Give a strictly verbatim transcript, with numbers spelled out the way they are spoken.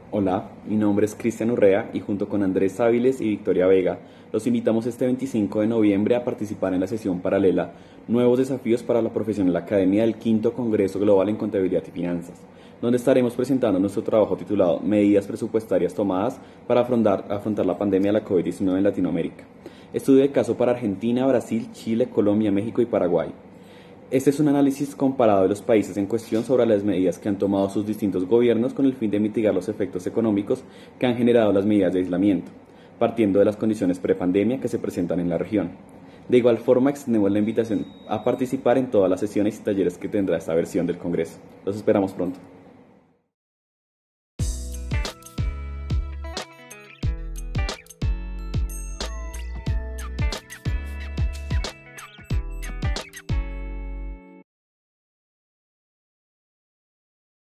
Hola, mi nombre es Cristian Urrea y junto con Andrés Áviles y Victoria Vega los invitamos este veinticinco de noviembre a participar en la sesión paralela Nuevos desafíos para la profesión en la Academia del Quinto Congreso Global en Contabilidad y Finanzas, donde estaremos presentando nuestro trabajo titulado Medidas presupuestarias tomadas para afrontar, afrontar la pandemia de la COVID diecinueve en Latinoamérica. Estudio de caso para Argentina, Brasil, Chile, Colombia, México y Paraguay. Este es un análisis comparado de los países en cuestión sobre las medidas que han tomado sus distintos gobiernos con el fin de mitigar los efectos económicos que han generado las medidas de aislamiento, partiendo de las condiciones prepandemia que se presentan en la región. De igual forma, extendemos la invitación a participar en todas las sesiones y talleres que tendrá esta versión del Congreso. Los esperamos pronto.